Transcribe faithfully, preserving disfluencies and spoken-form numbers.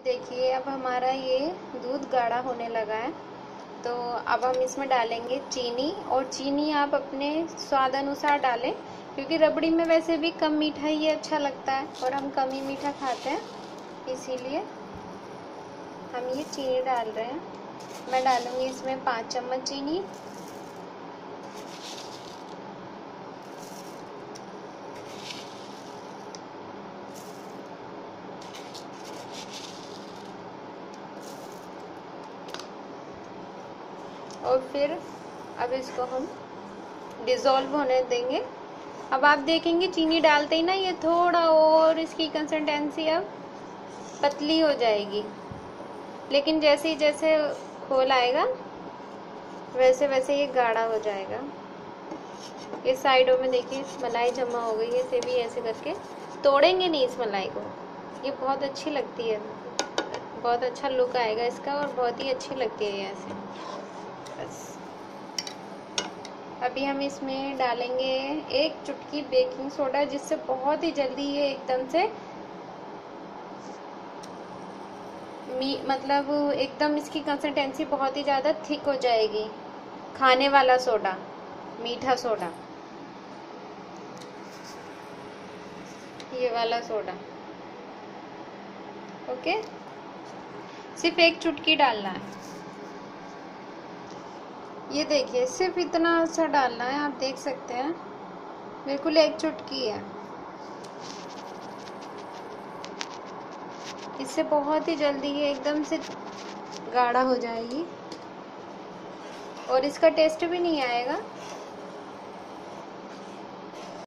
देखिए अब हमारा ये दूध गाढ़ा होने लगा है, तो अब हम इसमें डालेंगे चीनी। और चीनी आप अपने स्वाद अनुसार डालें, क्योंकि रबड़ी में वैसे भी कम मीठा ही अच्छा लगता है और हम कम ही मीठा खाते हैं, इसीलिए हम ये चीनी डाल रहे हैं। मैं डालूंगी इसमें पाँच चम्मच चीनी। और फिर अब इसको हम डिज़ोल्व होने देंगे। अब आप देखेंगे चीनी डालते ही ना ये थोड़ा और इसकी कंसिस्टेंसी अब पतली हो जाएगी, लेकिन जैसे ही जैसे खोल आएगा वैसे वैसे ये गाढ़ा हो जाएगा। ये साइडों में देखिए मलाई जमा हो गई है, इसे भी ऐसे करके तोड़ेंगे नहीं इस मलाई को, ये बहुत अच्छी लगती है, बहुत अच्छा लुक आएगा इसका और बहुत ही अच्छी लगती है ये ऐसे। बस अभी हम इसमें डालेंगे एक चुटकी बेकिंग सोडा, जिससे बहुत ही जल्दी ये एकदम से मी मतलब एकदम इसकी कंसिस्टेंसी बहुत ही ज़्यादा थिक हो जाएगी। खाने वाला सोडा, मीठा सोडा, ये वाला सोडा। ओके, सिर्फ एक चुटकी डालना है। ये देखिए सिर्फ इतना सा डालना है, आप देख सकते हैं बिल्कुल एक चुटकी है। इससे बहुत ही जल्दी ये एकदम से गाढ़ा हो जाएगी और इसका टेस्ट भी नहीं आएगा।